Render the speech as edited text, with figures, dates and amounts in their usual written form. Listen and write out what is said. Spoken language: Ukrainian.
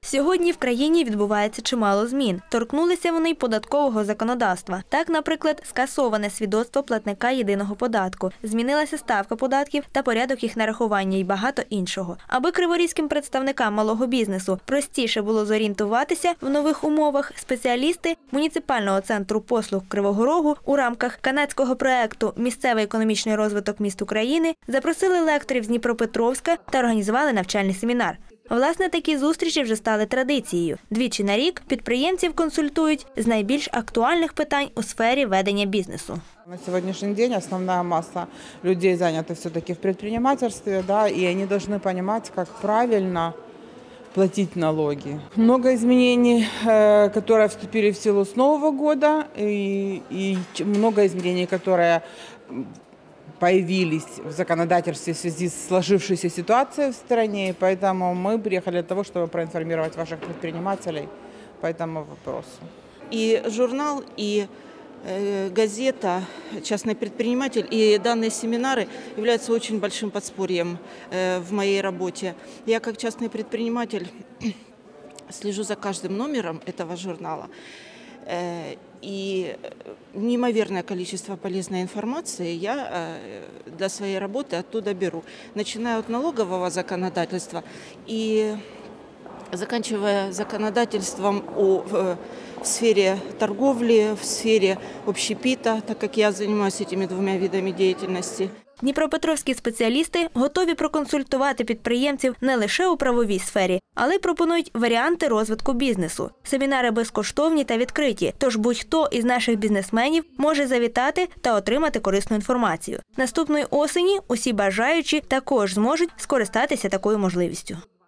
Сьогодні в країні відбувається чимало змін. Торкнулися вони й податкового законодавства. Так, наприклад, скасоване свідоцтво платника єдиного податку, змінилася ставка податків та порядок їх нарахування і багато іншого. Аби криворізьким представникам малого бізнесу простіше було зорієнтуватися в нових умовах, спеціалісти муніципального центру послуг Кривого Рогу у рамках канадського проекту «Місцевий економічний розвиток міст України» запросили лекторів з Дніпропетровська та організували навчальний семінар. Власне, такі зустрічі вже стали традицією. Двічі на рік підприємців консультують з найбільш актуальних питань у сфері ведення бізнесу. На сегодняшний день основная масса людей занята все-таки в предпринимательстве, да, и они должны понимать, как правильно платить налоги. Много изменений, которые вступили в силу с Нового года, и много изменений, которые появились в законодательстве в связи с сложившейся ситуацией в стране, и поэтому мы приехали для того, чтобы проинформировать ваших предпринимателей по этому вопросу. И журнал, и газета «Частный предприниматель» и данные семинары являются очень большим подспорьем в моей работе. Я как частный предприниматель слежу за каждым номером этого журнала. И неимоверное количество полезной информации я для своей работы оттуда беру. Начиная от налогового законодательства и заканчивая законодательством в сфере торговли, в сфере общепита, так как я занимаюсь этими двумя видами деятельности. Дніпропетровські спеціалісти готові проконсультувати підприємців не лише у правовій сфері, але й пропонують варіанти розвитку бізнесу. Семінари безкоштовні та відкриті, тож будь-хто із наших бізнесменів може завітати та отримати корисну інформацію. Наступної осені усі бажаючі також зможуть скористатися такою можливістю.